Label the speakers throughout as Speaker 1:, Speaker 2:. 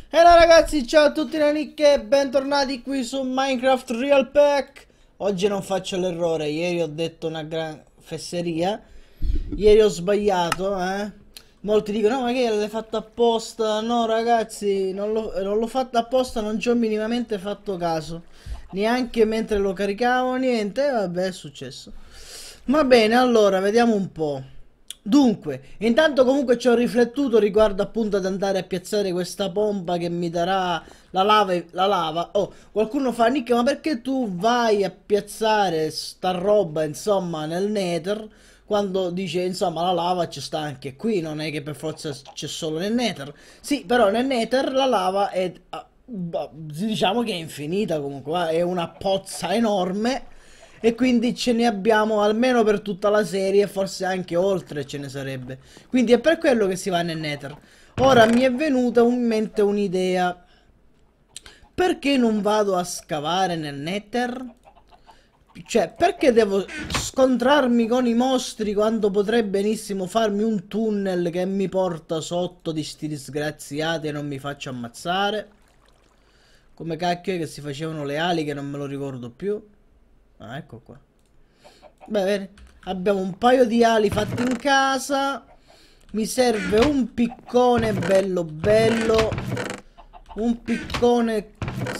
Speaker 1: Hello ragazzi, ciao a tutti nanicche e bentornati qui su Minecraft Real Pack. Oggi non faccio l'errore, ieri ho detto una gran fesseria. Ieri ho sbagliato, eh. Molti dicono, no ma che l'hai fatto apposta? No ragazzi, non l'ho fatto apposta, non ci ho minimamente fatto caso. Neanche mentre lo caricavo, niente, vabbè è successo. Va bene, allora, vediamo un po'. Dunque, intanto comunque ci ho riflettuto riguardo appunto ad andare a piazzare questa pompa che mi darà la lava. Oh, qualcuno fa, Nick, ma perché tu vai a piazzare sta roba, insomma, nel Nether, quando dice, insomma, la lava ci sta anche qui, non è che per forza c'è solo nel Nether. Sì, però nel Nether la lava è, diciamo che è infinita comunque, è una pozza enorme e quindi ce ne abbiamo almeno per tutta la serie, forse anche oltre ce ne sarebbe. Quindi è per quello che si va nel Nether. Ora mi è venuta in mente un'idea. Perché non vado a scavare nel Nether? Cioè, perché devo scontrarmi con i mostri quando potrei benissimo farmi un tunnel che mi porta sotto di sti disgraziati e non mi faccio ammazzare? Come cacchio è che si facevano le ali che non me lo ricordo più? Ah, ecco qua. Bene, abbiamo un paio di ali fatte in casa. Mi serve un piccone bello bello. Un piccone.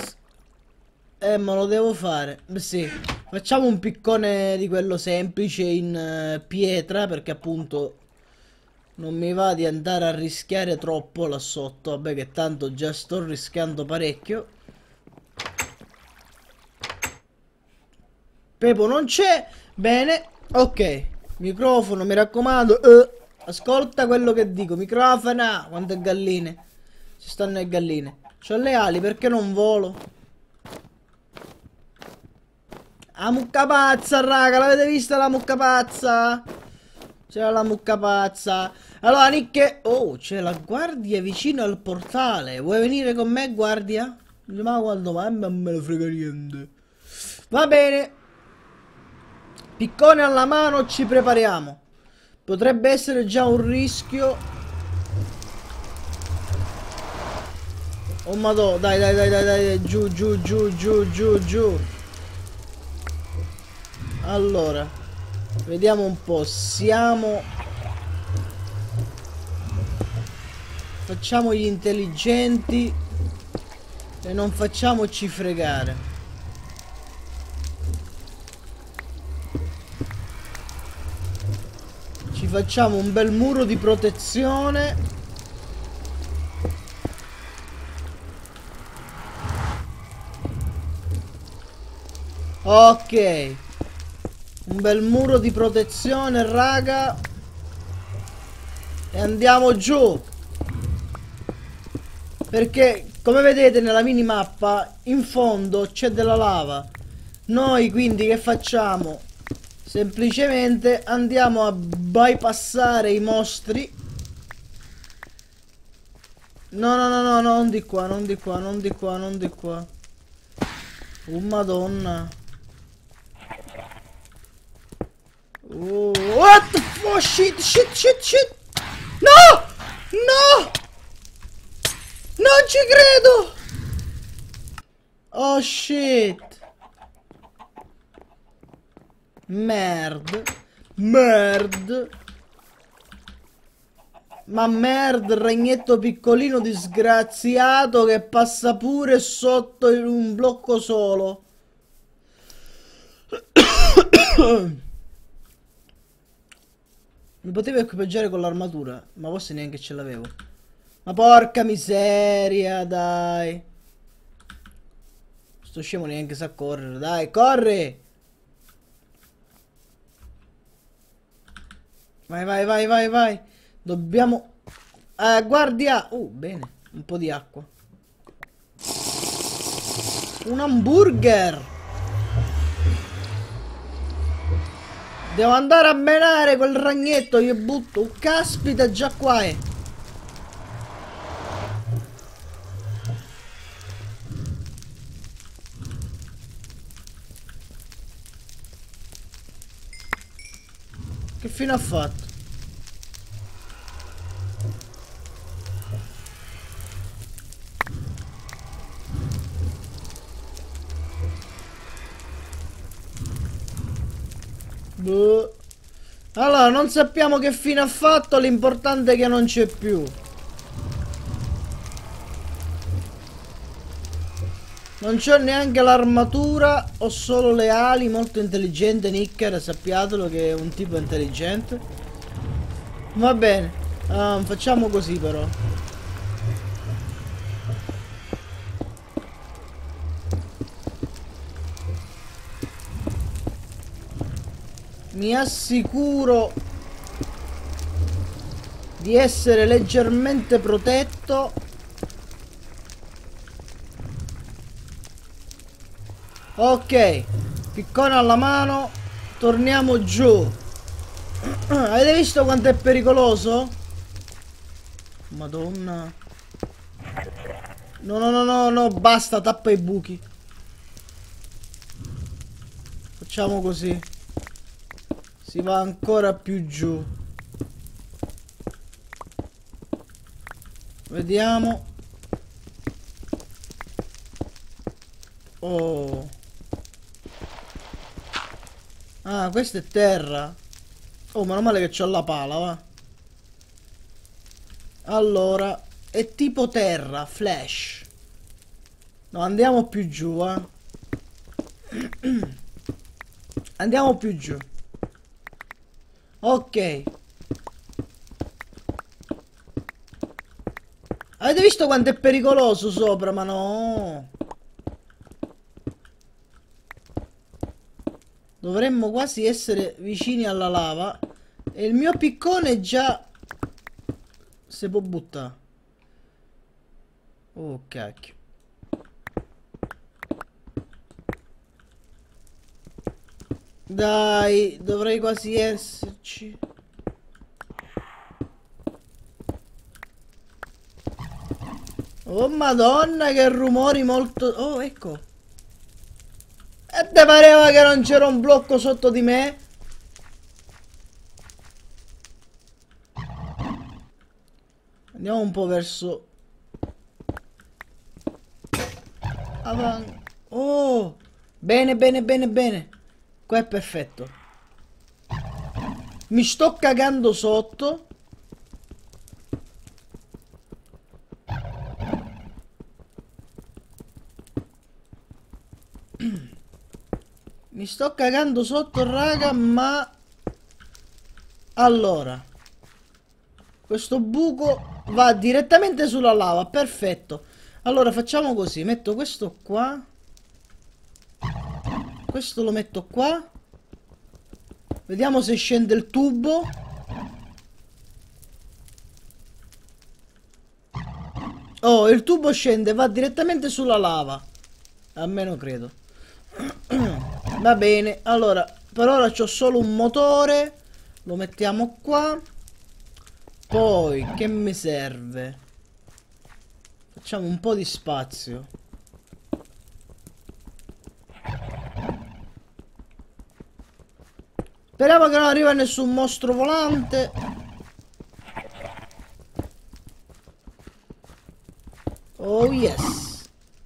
Speaker 1: Ma lo devo fare. Beh, sì. Facciamo un piccone di quello semplice in pietra. Perché appunto non mi va di andare a rischiare troppo là sotto. Vabbè, che tanto già sto rischiando parecchio. Pepo non c'è. Bene. Ok. Microfono, mi raccomando. Ascolta quello che dico. Microfono. Quante galline. Ci stanno le galline. C'ho le ali, perché non volo? La mucca pazza, raga. L'avete vista la mucca pazza? C'era la mucca pazza. Allora, Nicche. Oh, c'è la guardia vicino al portale. Vuoi venire con me, guardia? Ma quando mai? Non me ne frega niente. Va bene. Piccone alla mano, ci prepariamo. Potrebbe essere già un rischio. Oh madò, dai, dai, dai, dai, dai, giù, giù, giù, giù, giù, giù. Allora, vediamo un po'. Facciamo gli intelligenti e non facciamoci fregare. Ci facciamo un bel muro di protezione. Ok. Un bel muro di protezione, raga. E andiamo giù. Perché, come vedete nella minimappa, in fondo c'è della lava. Noi quindi che facciamo? Semplicemente andiamo a bypassare i mostri. No, no, no, no, non di qua, non di qua, non di qua, non di qua. Oh, madonna. Oh, what the fuck? Shit, shit, shit, shit. No! No! Non ci credo! Oh shit! Merd. Merd. Ma merd, ragnetto piccolino disgraziato che passa pure sotto in un blocco solo. Mi potevo equipaggiare con l'armatura, ma forse neanche ce l'avevo. Ma porca miseria, dai. Sto scemo neanche sa correre, dai, corri! Vai, vai, vai, vai, vai. Dobbiamo... guardia! Bene. Un po' di acqua. Un hamburger! Devo andare a menare quel ragnetto, io butto. Caspita, già qua è. Che fine ha fatto? Allora, non sappiamo che fine ha fatto, l'importante è che non c'è più. Non c'ho neanche l'armatura, ho solo le ali, molto intelligente Nicker, sappiatelo che è un tipo intelligente. Va bene, facciamo così però. Mi assicuro di essere leggermente protetto. Ok, piccone alla mano, torniamo giù. Avete visto quanto è pericoloso? Madonna. No, no, no, no, no, basta, tappa i buchi. Facciamo così. Si va ancora più giù. Vediamo. Oh. Ah, questa è terra. Oh, meno male che c'ho la pala, va. Allora, è tipo terra, flash. No, andiamo più giù, va. Andiamo più giù. Ok. Avete visto quanto è pericoloso sopra? Ma no. Dovremmo quasi essere vicini alla lava. E il mio piccone già si può buttare. Oh cacchio. Dai, dovrei quasi esserci. Oh madonna, che rumori molto... Oh, ecco. E te pareva che non c'era un blocco sotto di me? Andiamo un po' verso... Oh! Bene, bene, bene, bene. Qua è perfetto. Mi sto cagando sotto. Mi sto cagando sotto, raga, ma... Allora. Questo buco va direttamente sulla lava, perfetto. Allora facciamo così, metto questo qua. Questo lo metto qua. Vediamo se scende il tubo. Oh, il tubo scende, va direttamente sulla lava. Almeno credo. Va bene, allora, per ora c'ho solo un motore. Lo mettiamo qua. Poi, che mi serve? Facciamo un po' di spazio. Speriamo che non arriva nessun mostro volante. Oh yes.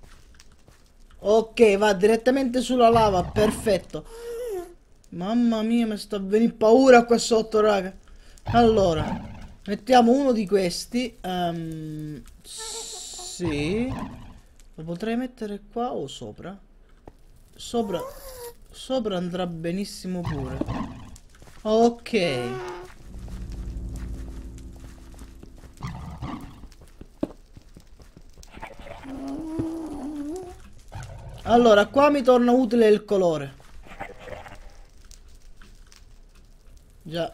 Speaker 1: Ok, va direttamente sulla lava, perfetto. Mamma mia, mi sta venendo paura qua sotto, raga. Allora, mettiamo uno di questi. Sì. Lo potrei mettere qua o sopra? Sopra. Sopra andrà benissimo pure. Ok. Allora, qua mi torna utile il colore. Già.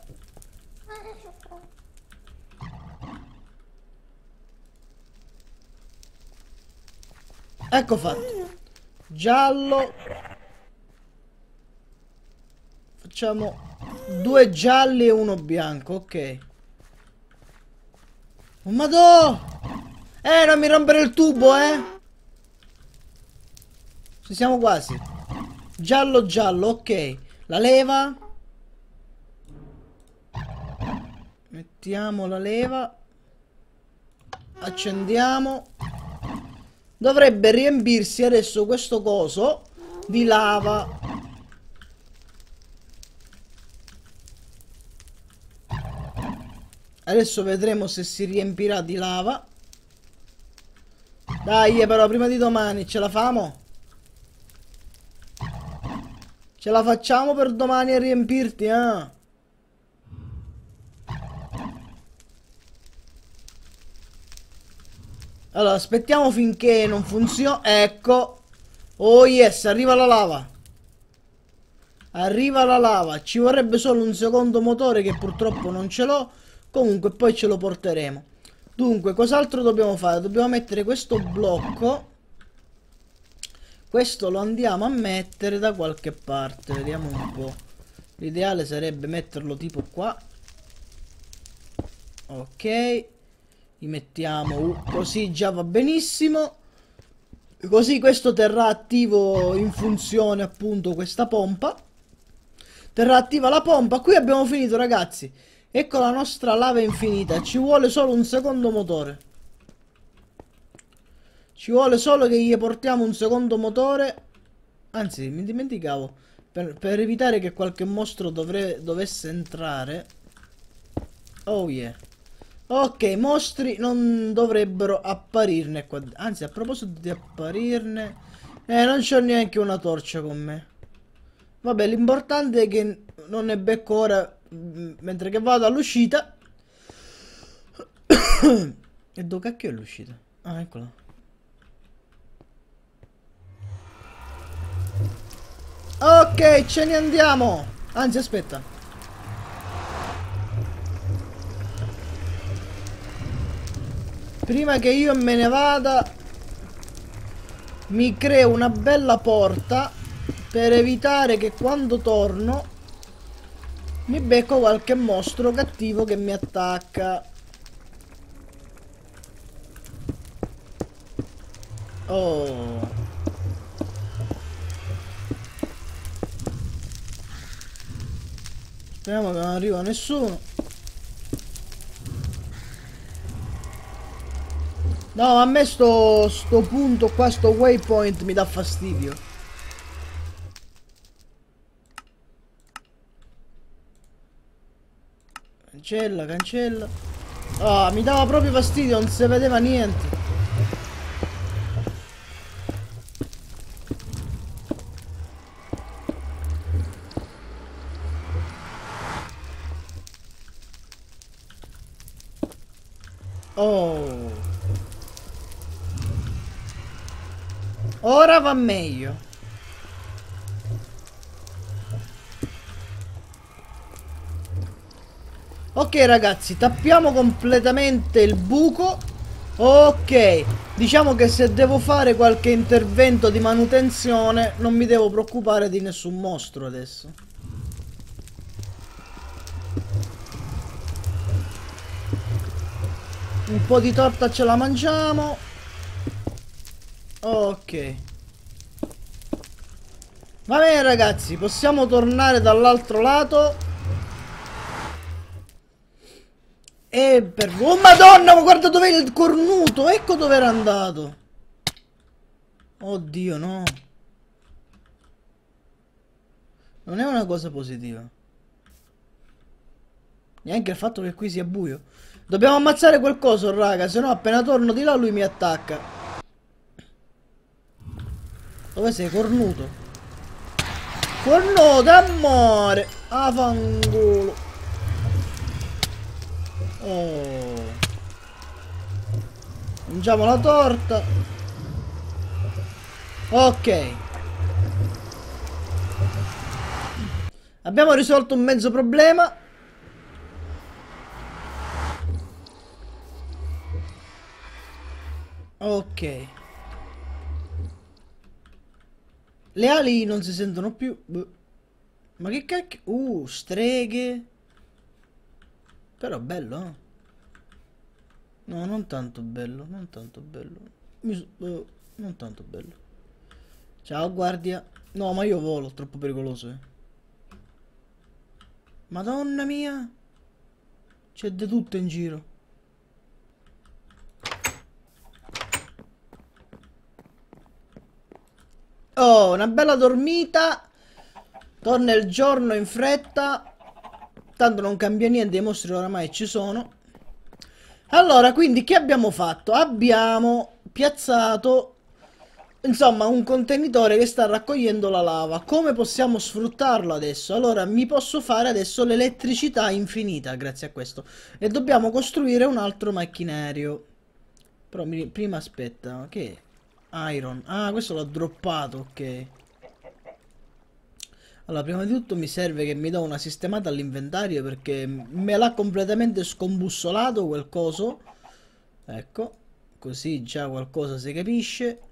Speaker 1: Ecco fatto. Giallo. Facciamo 2 gialli e 1 bianco, ok. Oh madò! Non mi rompere il tubo, Ci siamo quasi. Giallo, giallo, ok. La leva. Mettiamo la leva. Accendiamo. Dovrebbe riempirsi adesso questo coso di lava. Adesso vedremo se si riempirà di lava. Dai, però prima di domani ce la famo? Ce la facciamo per domani a riempirti, eh? Allora, aspettiamo finché non funziona. Ecco. Oh yes, arriva la lava. Arriva la lava. Ci vorrebbe solo un secondo motore che purtroppo non ce l'ho. Comunque poi ce lo porteremo. Dunque, cos'altro dobbiamo fare? Dobbiamo mettere questo blocco. Questo lo andiamo a mettere da qualche parte. Vediamo un po'. L'ideale sarebbe metterlo tipo qua. Ok. Li mettiamo così, già va benissimo. Così questo terrà attivo in funzione appunto questa pompa. Terrà attiva la pompa. Qui abbiamo finito, ragazzi. Ecco la nostra lava infinita. Ci vuole solo un secondo motore. Ci vuole solo che gli portiamo un secondo motore. Anzi, mi dimenticavo. Per evitare che qualche mostro dovesse entrare. Oh yeah. Ok, mostri non dovrebbero apparirne qua. Anzi, a proposito di apparirne, non c'ho neanche una torcia con me. Vabbè, l'importante è che non ne becco ora mentre che vado all'uscita. E dove cacchio è l'uscita? Ah, eccola. Ok, ce ne andiamo. Anzi, aspetta. Prima che io me ne vada, mi creo una bella porta per evitare che quando torno mi becco qualche mostro cattivo che mi attacca. Oh. Speriamo che non arriva nessuno. No, a me sto punto qua, sto waypoint mi dà fastidio. Cancella, cancella. Ah, mi dava proprio fastidio, non si vedeva niente. Oh. Ora va meglio. Ok ragazzi, tappiamo completamente il buco. Ok, diciamo che se devo fare qualche intervento di manutenzione non mi devo preoccupare di nessun mostro adesso. Un po' di torta ce la mangiamo. Ok. Va bene ragazzi, possiamo tornare dall'altro lato. E per... Oh madonna, ma guarda dov'è il cornuto. Ecco dove era andato. Oddio, no. Non è una cosa positiva. Neanche il fatto che qui sia buio. Dobbiamo ammazzare quel coso, raga. Se no appena torno di là lui mi attacca. Dove sei, cornuto? Cornuto, amore. Ah, fangolo. Oh. Mangiamo la torta. Ok. Abbiamo risolto un mezzo problema. Ok. Le ali non si sentono più. Ma che cacchio? Streghe. Però bello, eh? No, non tanto bello, non tanto bello. Non tanto bello. Ciao, guardia. No, ma io volo, troppo pericoloso, eh. Madonna mia. C'è di tutto in giro. Oh, una bella dormita. Torna il giorno in fretta. Tanto non cambia niente, i mostri oramai ci sono. Allora, quindi che abbiamo fatto? Abbiamo piazzato, insomma, un contenitore che sta raccogliendo la lava. Come possiamo sfruttarlo adesso? Allora, mi posso fare adesso l'elettricità infinita grazie a questo. E dobbiamo costruire un altro macchinario. Però prima aspetta, che Iron. Ah, questo l'ho droppato, ok. Allora, prima di tutto mi serve che mi do una sistemata all'inventario perché me l'ha completamente scombussolato quel coso. Ecco, così già qualcosa si capisce.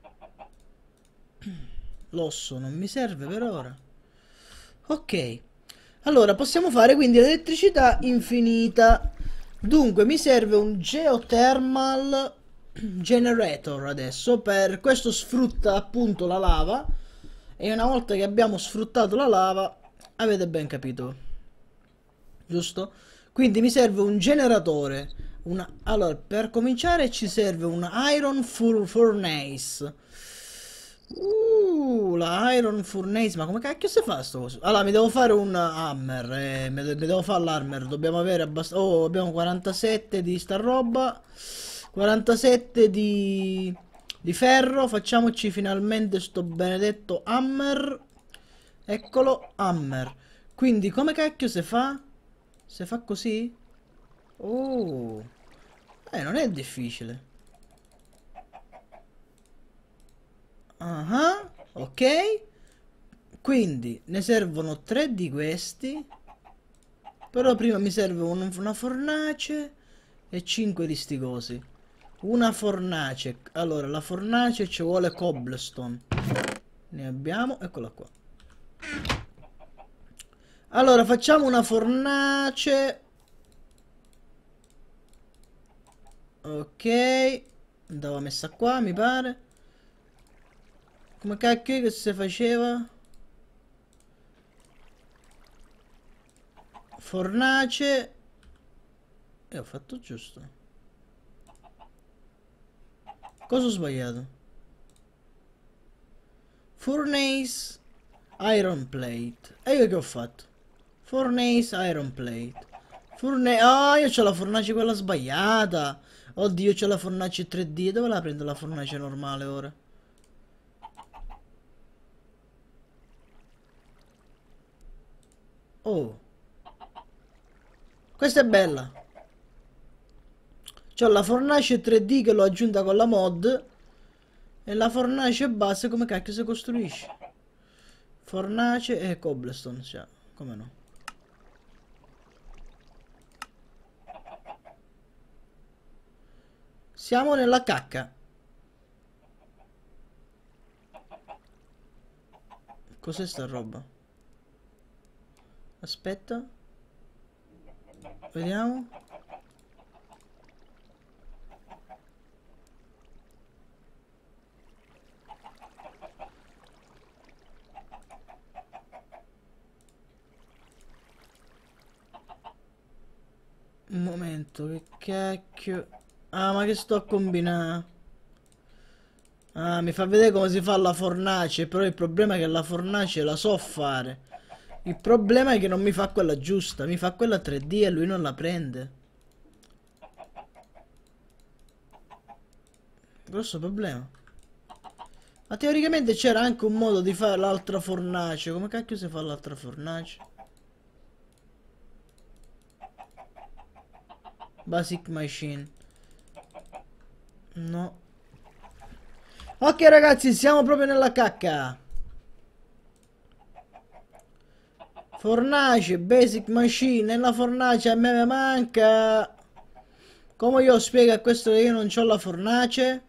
Speaker 1: L'osso non mi serve per ora. Ok. Allora, possiamo fare quindi l'elettricità infinita. Dunque, mi serve un geothermal generator adesso. Per questo sfrutta appunto la lava. E una volta che abbiamo sfruttato la lava, avete ben capito, giusto? Quindi mi serve un generatore. Allora, per cominciare ci serve un Iron Furnace. La Iron Furnace, ma come cacchio si fa sto coso? Allora, mi devo fare un hammer, mi devo fare l'armor, dobbiamo avere abbastanza... Oh, abbiamo 47 di sta roba, 47 di ferro, facciamoci finalmente sto benedetto hammer, eccolo, hammer. Quindi, come cacchio si fa? Si fa così? Oh, non è difficile. Ah, ok. Quindi ne servono 3 di questi. Però prima mi serve una fornace e 5 di sti cosi. Una fornace. Allora, la fornace ci vuole cobblestone. Ne abbiamo, eccola qua. Allora, facciamo una fornace. Ok. Andava messa qua, mi pare. Come cacchio che si faceva? Fornace. E ho fatto giusto. Cosa ho sbagliato? Furnace Iron Plate. E io che ho fatto? Furnace Iron Plate. Furnace. Ah, io c'ho la fornace quella sbagliata. Oddio, c'ho la fornace 3D. Dove la prendo la fornace normale ora? Oh. Questa è bella. C'ho la fornace 3D che l'ho aggiunta con la mod. E la fornace base come cacchio si costruisce? Fornace e cobblestone, cioè, come no? Siamo nella cacca. Cos'è sta roba? Aspetta. Vediamo. Un momento, che cacchio. Ah, ma che sto a combinare? Ah, mi fa vedere come si fa la fornace, però il problema è che la fornace la so fare. Il problema è che non mi fa quella giusta, mi fa quella 3D e lui non la prende. Grosso problema. Ma teoricamente c'era anche un modo di fare l'altra fornace. Come cacchio si fa l'altra fornace? Basic machine. No. Ok ragazzi, siamo proprio nella cacca. Fornace, basic machine. Nella fornace a me manca. Come io spiego a questo che io non ho la fornace?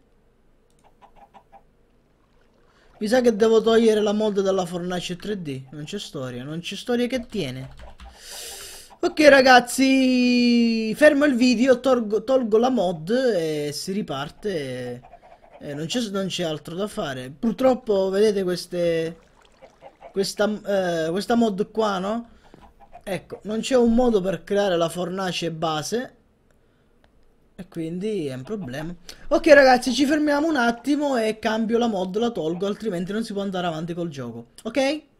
Speaker 1: Mi sa che devo togliere la mod della fornace 3D. Non c'è storia, non c'è storia che tiene. Ok ragazzi, fermo il video, tolgo la mod e si riparte. Non c'è altro da fare. Purtroppo vedete questa mod qua, no? Ecco, non c'è un modo per creare la fornace base. E quindi è un problema. Ok ragazzi, ci fermiamo un attimo e cambio la mod, la tolgo, altrimenti non si può andare avanti col gioco. Ok?